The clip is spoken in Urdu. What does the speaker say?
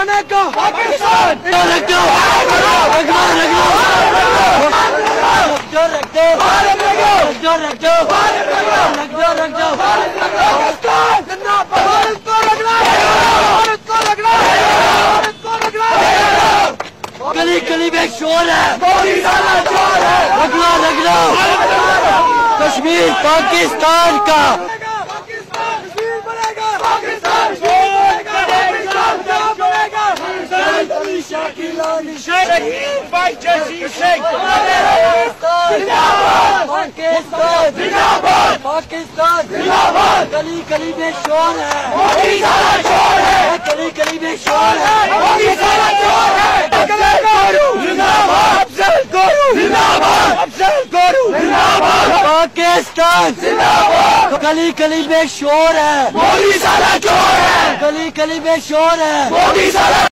بنے گا پاکستان. رکھ دو گلی گلی میں شور ہے. رکھ لو کشمیر پاکستان کا. پاکستان گلی گلی میں شور ہے. گلی گلی میں شور ہے. پاکستان گلی گلی میں شور ہے. گلی گلی میں شور ہے.